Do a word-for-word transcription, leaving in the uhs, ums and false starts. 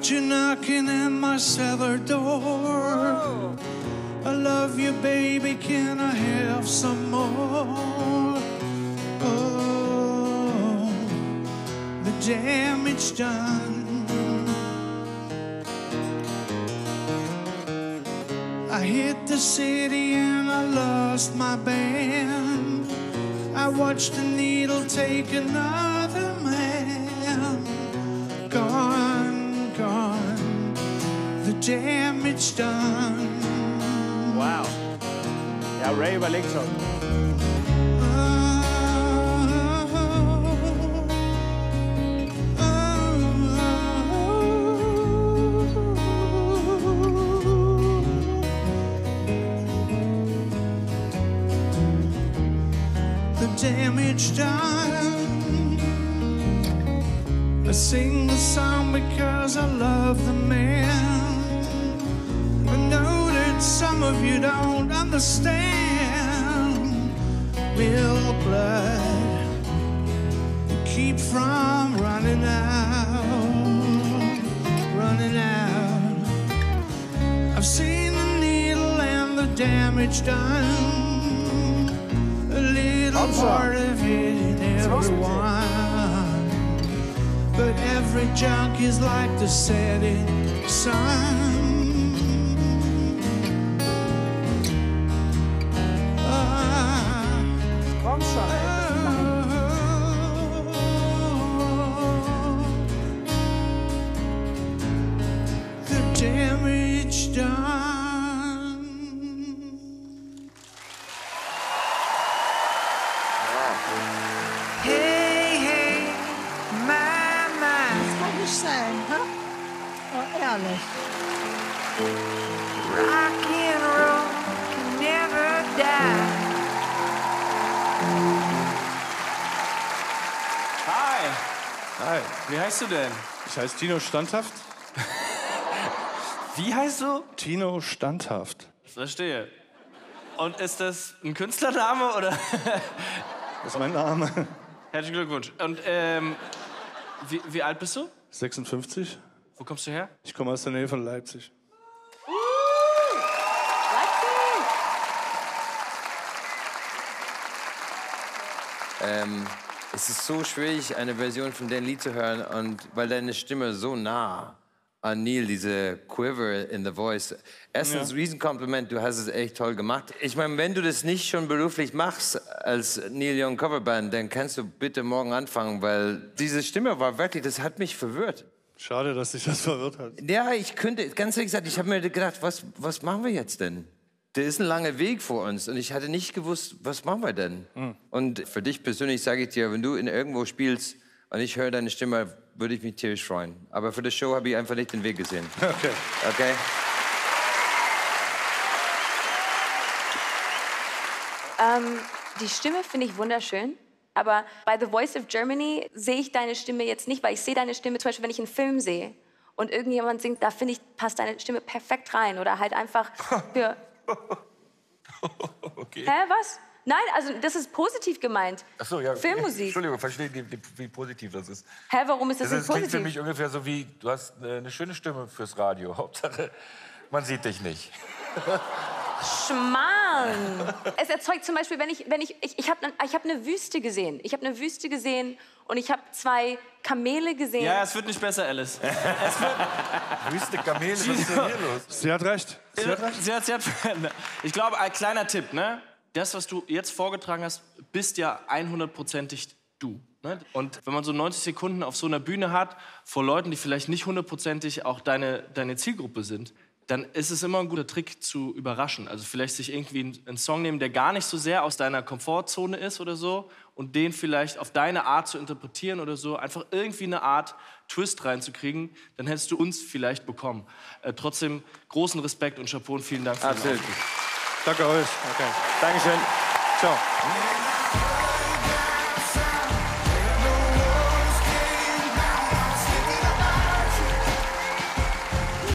got you knocking at my cellar door. I love you, baby, can I have some more? Oh, the damage done. I hit the city and I lost my band. I watched the needle take another man. Gone, gone, the damage done. Wow. Ja, Ray überlegt schon. Damage done. I sing the song because I love the man. I know that some of you don't understand. Real blood, keep from running out, running out. I've seen the needle and the damage done. Part of it in everyone, but every junk is like the setting sun. Ah, Komm schon. The damage done. Rock and roll can never die. Hi. Hi, Wie heißt du denn? ich heiße Tino Standhaft. Wie heißt du? Tino Standhaft. Verstehe. Und ist das ein Künstlername oder? Das ist mein Name. Herzlichen Glückwunsch. Und ähm, wie, wie alt bist du? sechsundfünfzig. Wo kommst du her? Ich komme aus der Nähe von Leipzig. Ähm, es ist so schwierig, eine Version von deinem Lied zu hören, und weil deine Stimme so nah an Neil, diese Quiver in the voice. Erstens, ja. Riesenkompliment, du hast es echt toll gemacht. Ich meine, wenn du das nicht schon beruflich machst als Neil Young Coverband, dann kannst du bitte morgen anfangen, weil diese Stimme war wirklich, das hat mich verwirrt. Schade, dass dich das verwirrt hat. Ja, ich könnte, ganz ehrlich gesagt, ich habe mir gedacht, was, was machen wir jetzt denn? Der ist ein langer Weg vor uns und ich hatte nicht gewusst, was machen wir denn? Mhm. Und für dich persönlich sage ich dir, wenn du in irgendwo spielst und ich höre deine Stimme, würde ich mich tierisch freuen. Aber für die Show habe ich einfach nicht den Weg gesehen. Okay. Okay? Ähm, die Stimme finde ich wunderschön. Aber bei The Voice of Germany sehe ich deine Stimme jetzt nicht, weil ich sehe deine Stimme zum Beispiel, wenn ich einen Film sehe und irgendjemand singt, da finde ich, passt deine Stimme perfekt rein. Oder halt einfach für... Okay. Hä, was? Nein, also das ist positiv gemeint. Ach so, ja. Filmmusik. Entschuldigung, verstehe nicht, wie positiv das ist. Hä, warum ist das, das nicht ist, positiv? Das klingt für mich ungefähr so wie, du hast eine schöne Stimme fürs Radio. Hauptsache, man sieht dich nicht. Schmarrn! Es erzeugt zum Beispiel, wenn ich, wenn ich, ich, ich habe ich hab eine Wüste gesehen. Ich habe eine Wüste gesehen und ich habe zwei Kamele gesehen. Ja, es wird nicht besser, Alice. Es wird Wüste Kamele, was ist denn hier los? Sie hat recht. Sie hat recht. Sie hat, sie hat, ich glaube, ein kleiner Tipp, ne? Das, was du jetzt vorgetragen hast, bist ja hundertprozentig du. Ne? Und wenn man so neunzig Sekunden auf so einer Bühne hat, vor Leuten, die vielleicht nicht hundertprozentig auch deine, deine Zielgruppe sind, dann ist es immer ein guter Trick zu überraschen. Also vielleicht sich irgendwie einen Song nehmen, der gar nicht so sehr aus deiner Komfortzone ist oder so und den vielleicht auf deine Art zu interpretieren oder so, einfach irgendwie eine Art Twist reinzukriegen, dann hättest du uns vielleicht bekommen. Äh, trotzdem großen Respekt und Chapeau und vielen Dank für den Absolut. Auftritt. Danke euch. Okay. Dankeschön. Ciao.